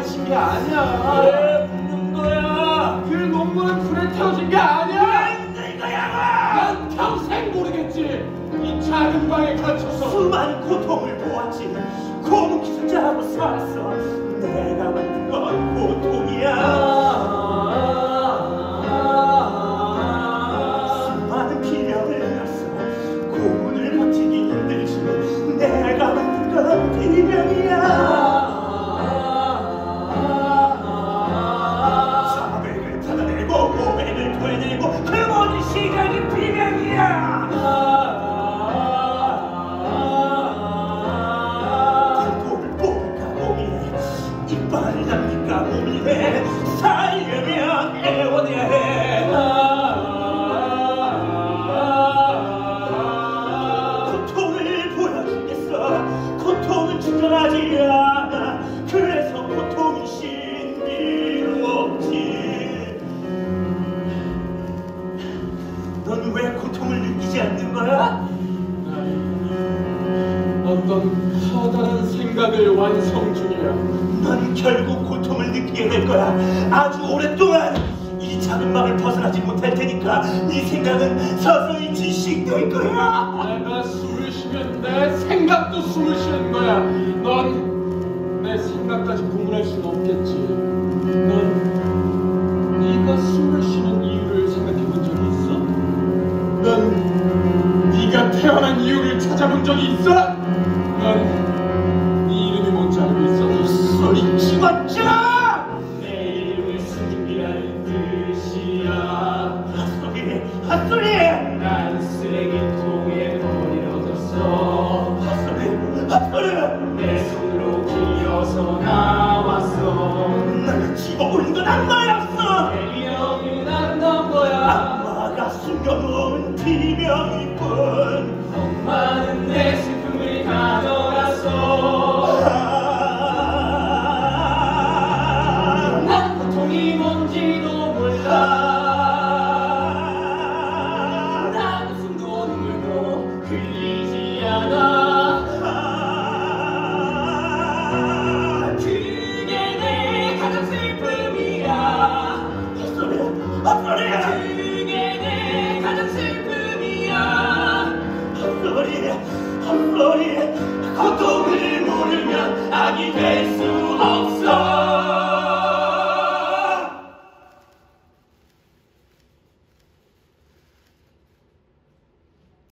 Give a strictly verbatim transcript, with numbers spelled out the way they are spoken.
친 게 아니야. 왜 묻는 거야? 그 논문은 불에 태워진 게 아니야. 왜 묻는 거야? 난 평생 모르겠지. 이 작은 방에 갇혀서 수많은 고통을 보았지. 고문 기술자하고 살았어. 내가 만든 건 고통이야. 수많은 비명을 흘렸어. 고문을 버티기 힘들지만 내가 만든 건 비명이야. 사백을 받아내고 고백을 토해내고 그 모든 시간이 비명이야. 이빨을 남기까 고민해. 살려면 애원해야 해. 고통을 보여주겠어. 고통은 충전하지 않아. 그래서 고통이 신비롭지. 넌 왜 고통을 느끼지 않는 거야? 어떤 커다란 생각을 완성 중이야. 넌 결국 고통을 느끼게 될 거야. 아주 오랫동안 이 작은 방을 벗어나지 못할 테니까 네 생각은 서서히 지식될 거야. 내가 숨을 쉬면 내 생각도 숨을 쉬는 거야. 넌 내 생각까지 구분할 수는 없겠지. 넌 네가 숨을 쉬는 이유를 생각해 본 적이 있어? 넌 네가 태어난 이유를 찾아본 적이 있어? 넌 네 이름이 뭔지 알고 있어? 소리 집어쳐! 내 이름을 숨기라는 뜻이야. 헛소리, 헛소리! 난 쓰레기통에 버려졌어. 헛소리, 헛소리! 내 손으로 기어서 나왔어. 나를 집어올린 건 악마였어. 내 이름은 안 난 거야. 악마가 숨겨놓은 비명이군. 엄마는 내 슬픔을 가져갔어. 난 고통이 뭔지도 몰라. 난 웃음도 눈물도 흘리지 않아. 그게 내 가장 슬픔이야. 헛소리, 헛소리!